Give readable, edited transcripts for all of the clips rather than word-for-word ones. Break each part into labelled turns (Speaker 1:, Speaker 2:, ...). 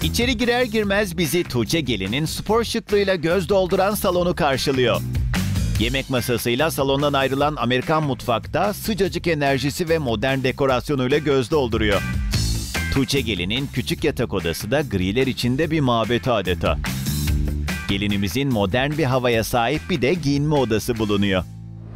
Speaker 1: İçeri girer girmez bizi Tuğçe Gelin'in spor şıklığıyla göz dolduran salonu karşılıyor. Yemek masasıyla salondan ayrılan Amerikan mutfakta sıcacık enerjisi ve modern dekorasyonuyla göz dolduruyor. Tuğçe Gelin'in küçük yatak odası da griler içinde bir mabet adeta. Gelinimizin modern bir havaya sahip bir de giyinme odası bulunuyor.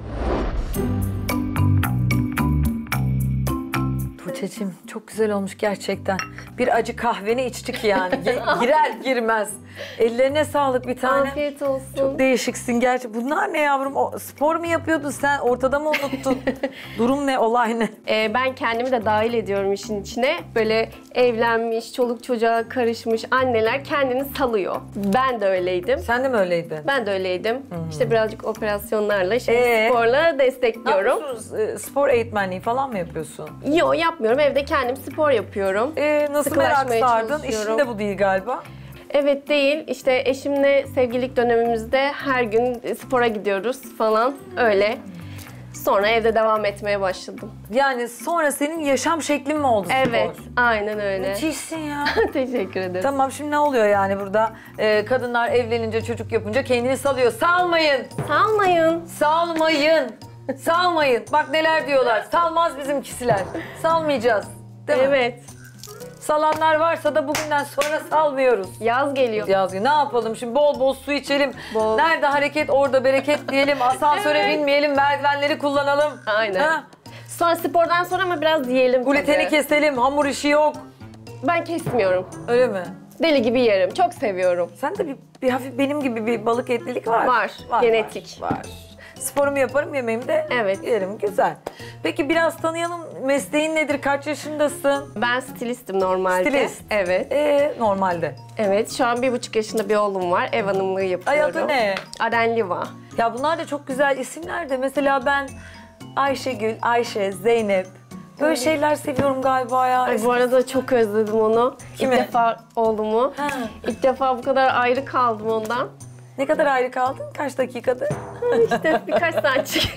Speaker 2: Tuğçe'cim çok güzel olmuş gerçekten. Bir acı kahveni içtik yani. Girer girmez. Ellerine sağlık bir tane.
Speaker 3: Afiyet olsun.
Speaker 2: Çok değişiksin gerçi. Bunlar ne yavrum? Spor mu yapıyordun sen? Ortada mı unuttun? Durum ne? Olay ne?
Speaker 3: Ben kendimi de dahil ediyorum işin içine. Böyle evlenmiş, çoluk çocuğa karışmış anneler kendini salıyor. Ben de öyleydim.
Speaker 2: Sen de mi öyleydin?
Speaker 3: Ben de öyleydim. İşte birazcık operasyonlarla, şimdi sporla
Speaker 2: Ne
Speaker 3: destekliyorum.
Speaker 2: yapıyorsunuz? Spor eğitmenliği falan mı yapıyorsun?
Speaker 3: Yok yapmıyorum. Evde kendim spor yapıyorum.
Speaker 2: Nasıl merak
Speaker 3: Sıkılaşmaya
Speaker 2: sardın?
Speaker 3: çalışıyorum.
Speaker 2: İşin de bu değil galiba.
Speaker 3: Evet değil. İşte eşimle sevgililik dönemimizde her gün spora gidiyoruz falan öyle. Sonra evde devam etmeye başladım.
Speaker 2: Yani sonra senin yaşam şeklin mi oldu spor?
Speaker 3: Evet, aynen öyle.
Speaker 2: Müthişsin ya.
Speaker 3: Teşekkür ederim.
Speaker 2: Tamam şimdi ne oluyor yani burada? Kadınlar evlenince, çocuk yapınca kendini salıyor. Salmayın!
Speaker 3: Salmayın.
Speaker 2: Salmayın! Salmayın! Bak neler diyorlar. Salmaz bizimkisiler. Salmayacağız. Değil mi?
Speaker 3: Evet.
Speaker 2: Salanlar varsa da bugünden sonra salmıyoruz.
Speaker 3: Yaz geliyor.
Speaker 2: Yazgı ne yapalım şimdi bol bol su içelim.
Speaker 3: Bol.
Speaker 2: Nerede hareket orada bereket diyelim. Asansöre binmeyelim, merdivenleri kullanalım.
Speaker 3: Aynen.
Speaker 2: Ha?
Speaker 3: Sonra spordan sonra ama biraz yiyelim
Speaker 2: Gluteni
Speaker 3: tabii.
Speaker 2: keselim, hamur işi yok.
Speaker 3: Ben kesmiyorum.
Speaker 2: Öyle mi?
Speaker 3: Deli gibi yerim. Çok seviyorum.
Speaker 2: Sen de bir hafif benim gibi bir balık etlilik var.
Speaker 3: Var, genetik.
Speaker 2: Var. Sporumu yaparım, yemeğimi de
Speaker 3: Evet.
Speaker 2: yerim. Güzel. Peki biraz tanıyalım. Mesleğin nedir? Kaç yaşındasın?
Speaker 3: Ben stilistim normalde.
Speaker 2: Stilist.
Speaker 3: Evet.
Speaker 2: Normalde.
Speaker 3: Evet, şu an 1,5 yaşında bir oğlum var. Ev hanımlığı yapıyorum.
Speaker 2: Adı ne?
Speaker 3: Arenliva.
Speaker 2: Ya bunlar da çok güzel isimler de. Mesela ben Ayşegül, Ayşe, Zeynep. Böyle şeyler seviyorum galiba ya.
Speaker 3: Ay, bu arada çok özledim onu.
Speaker 2: Kimi?
Speaker 3: İlk defa oğlumu.
Speaker 2: Ha.
Speaker 3: İlk defa bu kadar ayrı kaldım ondan.
Speaker 2: Ne kadar ayrı kaldın? Kaç dakikadır?
Speaker 3: İşte birkaç saatçik.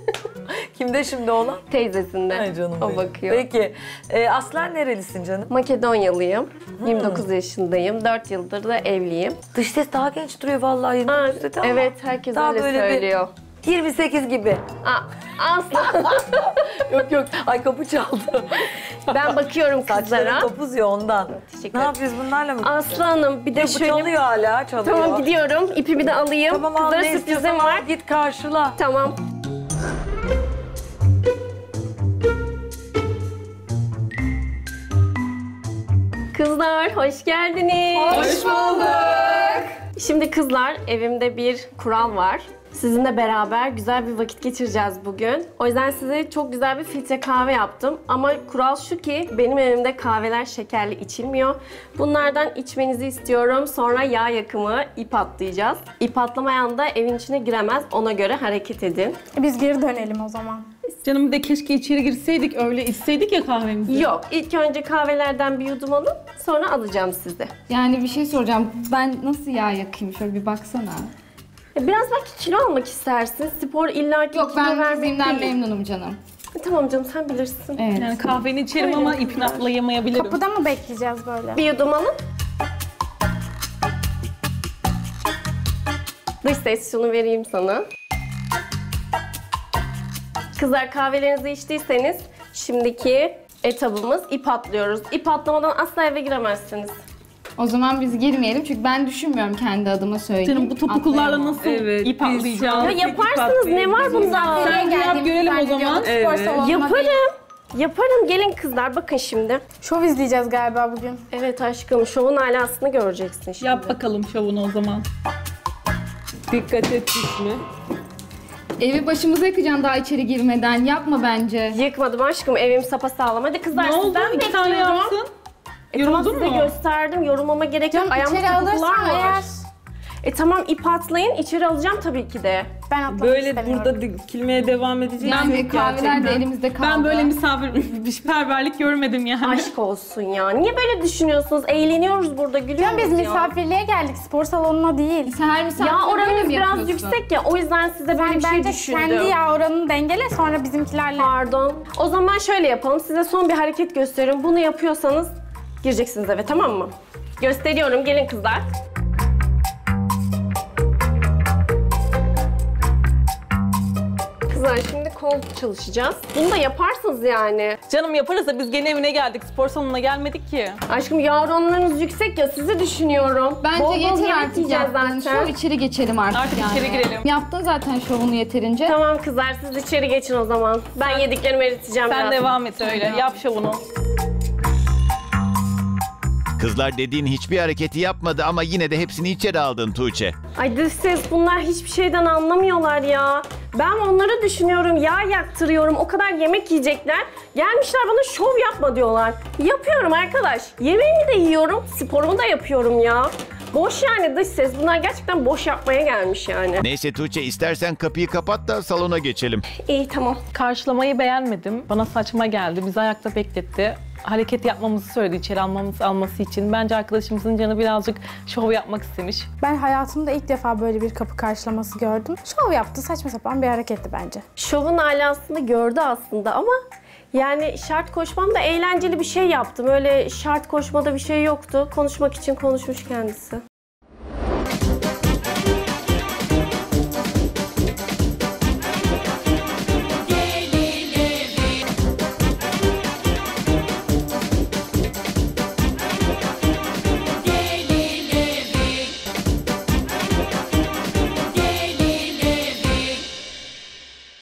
Speaker 2: Kimde şimdi oğlan?
Speaker 3: Teyzesinde.
Speaker 2: Ay canım
Speaker 3: O
Speaker 2: benim.
Speaker 3: bakıyor.
Speaker 2: Peki. Aslen nerelisin canım?
Speaker 3: Makedonyalıyım. 29 yaşındayım. 4 yıldır da evliyim.
Speaker 2: Dış ses daha genç duruyor vallahi. 29 dedi ama
Speaker 3: Evet, herkes
Speaker 2: daha
Speaker 3: öyle
Speaker 2: böyle bir-
Speaker 3: söylüyor.
Speaker 2: 28 gibi.
Speaker 3: Asla.
Speaker 2: Yok. Ay kapı çaldı.
Speaker 3: Ben bakıyorum
Speaker 2: Saçların
Speaker 3: kızlara.
Speaker 2: topuz ya ondan.
Speaker 3: Teşekkür
Speaker 2: Ne
Speaker 3: ederim.
Speaker 2: yapıyoruz bunlarla mı?
Speaker 3: Aslı Hanım bir de
Speaker 2: Bu
Speaker 3: şöyle...
Speaker 2: çalıyor hala, çalıyor.
Speaker 3: Tamam gidiyorum. İpimi de alayım.
Speaker 2: Tamam al,
Speaker 3: Kızlara
Speaker 2: ne
Speaker 3: sürprizim
Speaker 2: istiyorsan
Speaker 3: var.
Speaker 2: al, git karşıla.
Speaker 3: Tamam. Kızlar hoş geldiniz.
Speaker 2: Hoş bulduk.
Speaker 3: Şimdi kızlar evimde bir kural var. Sizinle beraber güzel bir vakit geçireceğiz bugün. O yüzden size çok güzel bir filtre kahve yaptım. Ama kural şu ki benim evimde kahveler şekerli içilmiyor. Bunlardan içmenizi istiyorum. Sonra yağ yakımı, ip atlayacağız. İp atlamayan da evin içine giremez. Ona göre hareket edin.
Speaker 4: Biz geri dönelim o zaman.
Speaker 5: Canım bir de keşke içeri girseydik, öyle içseydik ya kahvemizi.
Speaker 3: Yok, ilk önce kahvelerden bir yudum alın. Sonra alacağım sizi.
Speaker 6: Yani bir şey soracağım. Ben nasıl yağ yakayım? Şöyle bir baksana.
Speaker 3: Biraz belki kilo almak istersin. Spor illaki
Speaker 6: Yok
Speaker 3: kilo
Speaker 6: ben
Speaker 3: vermek
Speaker 6: fiziğimden
Speaker 3: değil.
Speaker 6: memnunum canım.
Speaker 3: Tamam canım sen bilirsin.
Speaker 6: Evet.
Speaker 5: Yani kahveni içerim ama ipini atlayamayabilirim.
Speaker 4: Kapıda mı bekleyeceğiz böyle?
Speaker 3: Bir yudum alın. Dış ses şunu vereyim sana. Kızlar kahvelerinizi içtiyseniz şimdiki etabımız ip atlıyoruz. İp atlamadan asla eve giremezsiniz.
Speaker 6: O zaman biz girmeyelim çünkü ben düşünmüyorum kendi adıma söyleyeyim.
Speaker 5: Canım bu topuklularla
Speaker 6: Atlayamam.
Speaker 5: nasıl ip atlayacağız?
Speaker 3: Ya yaparsınız ne var bunda?
Speaker 5: Sen yap görelim o zaman.
Speaker 3: Yaparım. Gelin kızlar bakın şimdi.
Speaker 4: Şov izleyeceğiz galiba bugün.
Speaker 3: Evet aşkım şovun alasını göreceksin şimdi.
Speaker 5: Yap bakalım şovunu o zaman. Dikkat et düşme.
Speaker 6: Evi başımıza yıkacaksın daha içeri girmeden. Yapma bence.
Speaker 3: Yıkmadım aşkım evim sapasağlam. Hadi kızlar
Speaker 5: Ne oldu?
Speaker 3: sizden
Speaker 5: 2 tane
Speaker 3: bekliyorum.
Speaker 5: yapsın.
Speaker 3: Tamam
Speaker 5: Yoruldun
Speaker 3: size
Speaker 5: mu?
Speaker 3: gösterdim. Yorulmama gerek yok.
Speaker 4: Canım
Speaker 3: Ayağımda
Speaker 4: içeri
Speaker 3: topuklar
Speaker 4: alırsan
Speaker 3: var.
Speaker 4: eğer
Speaker 3: Tamam ip atlayın. İçeri alacağım tabii ki de.
Speaker 4: ben atlamak
Speaker 7: Böyle
Speaker 4: istemiyorum.
Speaker 7: burada dikilmeye devam edeceğiz.
Speaker 6: Yani kahveler de
Speaker 7: gerçekten.
Speaker 6: elimizde kaldı.
Speaker 5: Ben böyle misafirperverlik görmedim yani.
Speaker 3: Aşk olsun ya. Niye böyle düşünüyorsunuz? Eğleniyoruz burada gülüyoruz
Speaker 4: Canım biz
Speaker 3: ya.
Speaker 4: misafirliğe geldik, spor salonuna değil.
Speaker 6: Sen her misafirle
Speaker 3: Ya
Speaker 6: böyle
Speaker 3: oranınız
Speaker 6: mi
Speaker 3: biraz
Speaker 6: yapıyorsun?
Speaker 3: yüksek ya. O yüzden size böyle
Speaker 4: Ben
Speaker 3: bir şey
Speaker 4: bence
Speaker 3: düşündüm.
Speaker 4: kendi yağ oranını dengele sonra bizimkilerle.
Speaker 3: Pardon. O zaman şöyle yapalım. Size son bir hareket gösteriyorum. Bunu yapıyorsanız gireceksiniz eve tamam mı? Gösteriyorum, gelin kızlar. Kızlar şimdi kol çalışacağız. Bunu da yaparsınız yani.
Speaker 7: Canım yaparız da biz gene evine geldik. Spor salonuna gelmedik ki.
Speaker 3: Aşkım yavrularınız yüksek ya, sizi düşünüyorum.
Speaker 6: Bence
Speaker 3: Bol bol
Speaker 6: yeter
Speaker 3: yemek
Speaker 6: artık
Speaker 3: yiyeceğiz
Speaker 6: yaptığın
Speaker 3: zaten.
Speaker 6: şov, içeri geçelim artık,
Speaker 7: Artık
Speaker 6: yani.
Speaker 7: içeri girelim.
Speaker 6: Yaptın zaten şovunu yeterince.
Speaker 3: Tamam kızlar, siz içeri geçin o zaman. Ben yediklerimi eriteceğim
Speaker 7: Sen
Speaker 3: biraz.
Speaker 7: devam et öyle. Yap şovunu.
Speaker 1: Kızlar dediğin hiçbir hareketi yapmadı ama yine de hepsini içeri aldın Tuğçe.
Speaker 3: Ay dış ses, bunlar hiçbir şeyden anlamıyorlar ya. Ben onları düşünüyorum, yağ yaktırıyorum, o kadar yemek yiyecekler. Gelmişler bana şov yapma diyorlar. Yapıyorum arkadaş. Yemeğimi de yiyorum, sporumu da yapıyorum ya. Boş yani dış ses. Bunlar gerçekten boş yapmaya gelmiş yani.
Speaker 1: Neyse Tuğçe, istersen kapıyı kapat da salona geçelim.
Speaker 3: İyi tamam.
Speaker 7: Karşılamayı beğenmedim. Bana saçma geldi. Bizi ayakta bekletti. Hareket yapmamızı söyledi içeri alması için. Bence arkadaşımızın canı birazcık şov yapmak istemiş.
Speaker 4: Ben hayatımda ilk defa böyle bir kapı karşılaması gördüm. Şov yaptı, saçma sapan bir hareketti bence.
Speaker 3: Şovun alasını gördü aslında ama yani şart koşmam da eğlenceli bir şey yaptım. Öyle şart koşmada bir şey yoktu. Konuşmak için konuşmuş kendisi.